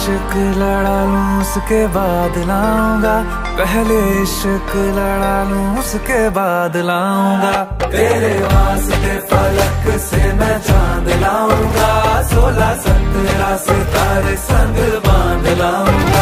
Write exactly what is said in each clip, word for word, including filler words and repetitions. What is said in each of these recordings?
इश्क लड़ा लूं उसके बाद लाऊंगा, पहले इश्क लड़ा लूं उसके बाद लाऊंगा। तेरे वास्ते फलक से मैं चांद लाऊंगा, सोलह सत्रह सितारे संग बांध लाऊंगा।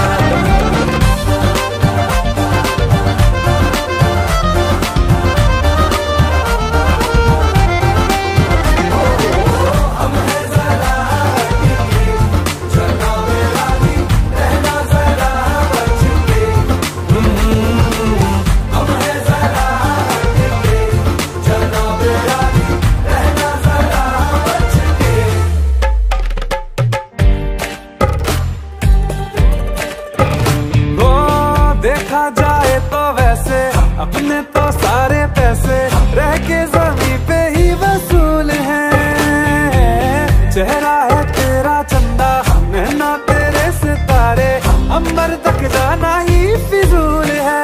देखा जाए तो वैसे अपने तो सारे पैसे रह के जमीन पे ही वसूल हैं। चेहरा है तेरा चंदा, नैना तेरे सितारे, अंबर तक जाना ही फिजूल है,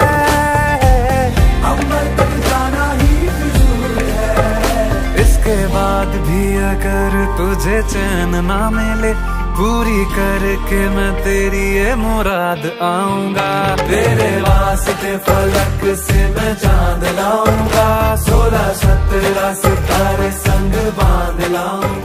अंबर तक जाना ही फिजूल है। इसके बाद भी अगर तुझे चैन ना मिले, पूरी करके मैं तेरी ये मुराद आऊंगा। तेरे वास्ते फलक से मैं चांद लाऊंगा, सोलह सत्रह सितारे संग बांध लाऊंगा।